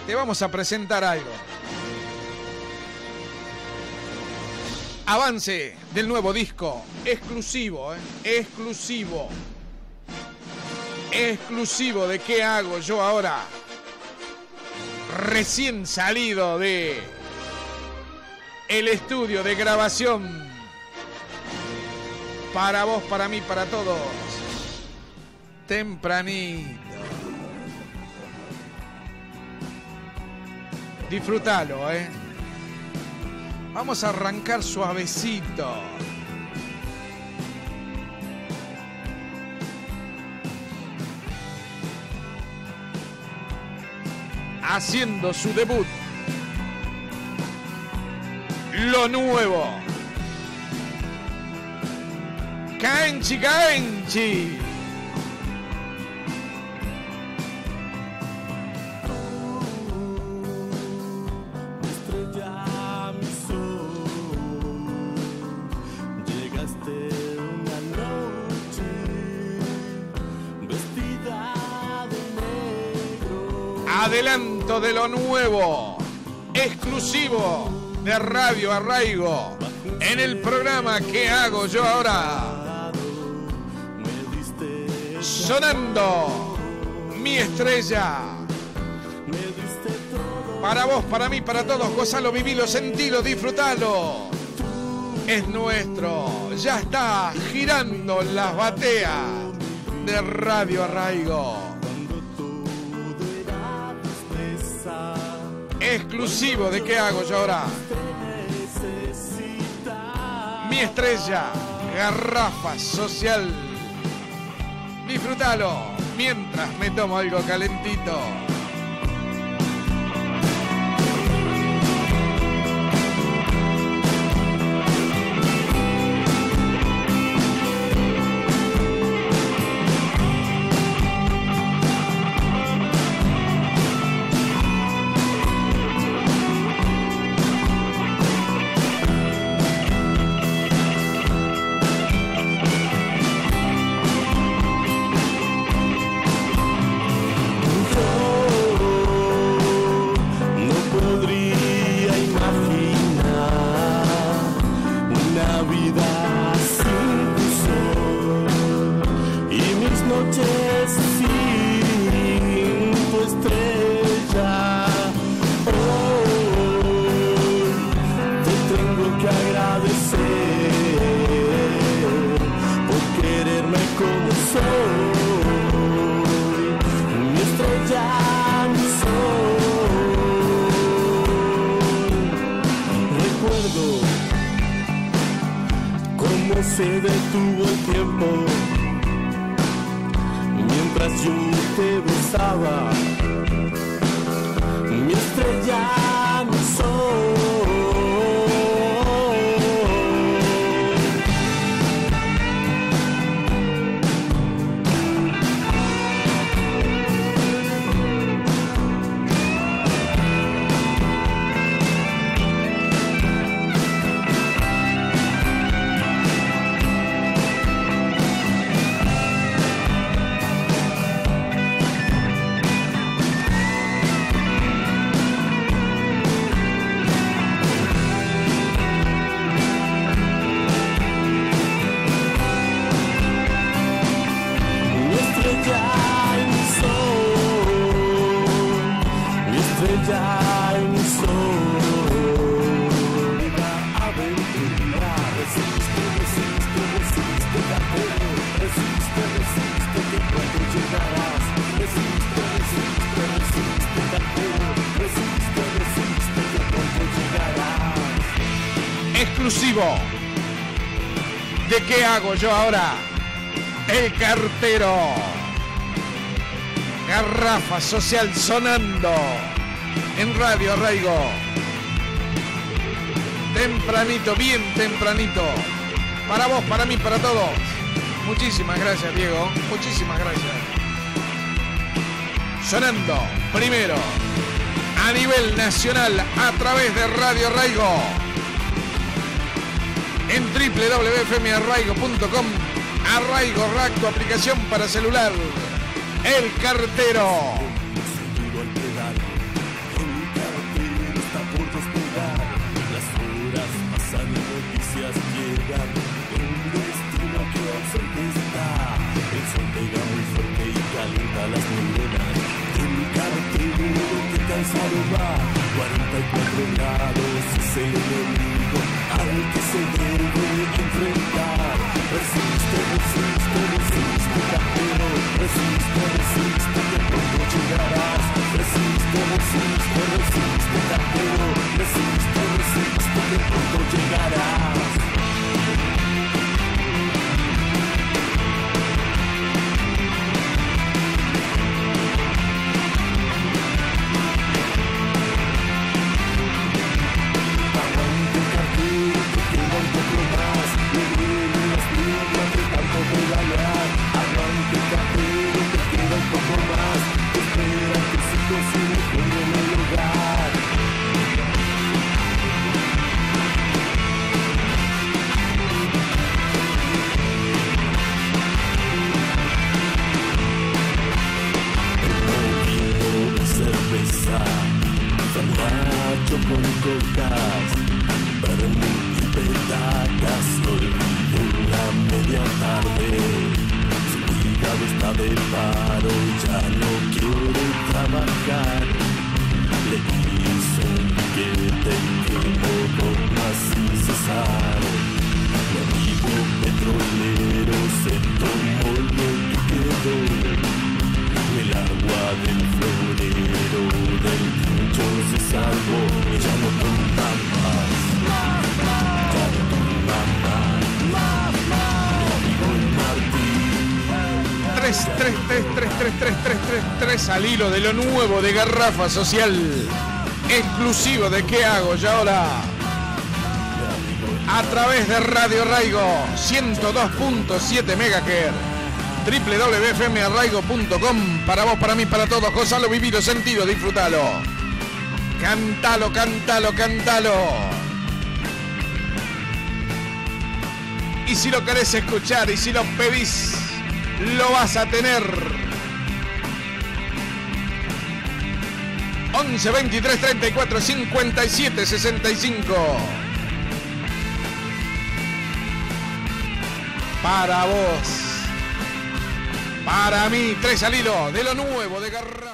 te vamos a presentar algo. Avance del nuevo disco, exclusivo, exclusivo. Exclusivo de ¿Qué hago yo ahora? Recién salido de el estudio de grabación. Para vos, para mí, para todos. Tempranito. Disfrútalo, Vamos a arrancar suavecito. Haciendo su debut. Lo nuevo. Canchi, canchi. Adelanto de lo nuevo, exclusivo de Radio Arraigo, en el programa ¿Qué hago yo ahora? Sonando Mi Estrella. Para vos, para mí, para todos, gozalo, vivilo, sentilo, disfrutalo. Es nuestro, ya está girando las bateas de Radio Arraigo. Exclusivo de ¿Qué hago yo ahora? Mi Estrella, garrafa social. Disfrútalo mientras me tomo algo calentito. Se detuvo el tiempo mientras yo te besaba. Mi estrella, mi sol. Exclusivo de ¿Qué hago yo ahora? El cartero. Garrafa social sonando en Radio Arraigo. Tempranito, bien tempranito. Para vos, para mí, para todos. Muchísimas gracias, Diego. Muchísimas gracias. Sonando primero a nivel nacional a través de Radio Arraigo. En www.fmarraigo.com. Arraigo Rack, tu aplicación para celular. El cartero. Resiste, resiste, cartero, resiste, resiste, que pronto llegarás. Aguante, cartero, que queda un poco más, le duelen las piernas de tanto pedalear. Aguante, cartero, que queda un poco más, espera que se cocine fuego en el hogar. Vino y cerveza, formato con cocas, vermut y petacas, olvido la media tarde. Su hígado está de paro, ya no quiere trabajar. Le hizo un piquete y modo más sin cesar. Mi amigo petrolero se tomó lo que quedó. El agua del florero del pincho se salvó y ya no toma más. Ya no toma más. Mi amigo el Martín. 3 al hilo de lo nuevo de Garrafa Social, exclusivo de ¿Qué hago yo ahora? A través de Radio Arraigo 102.7 MHz, www.fmarraigo.com. Para vos, para mí, para todos. Gozalo, vivilo, sentido, disfrutalo. Cántalo, cántalo, cántalo. Y si lo querés escuchar y si lo pedís, lo vas a tener. 11 23 34 57 65. Para vos, para mí, 3 al hilo de lo nuevo de Garrafa.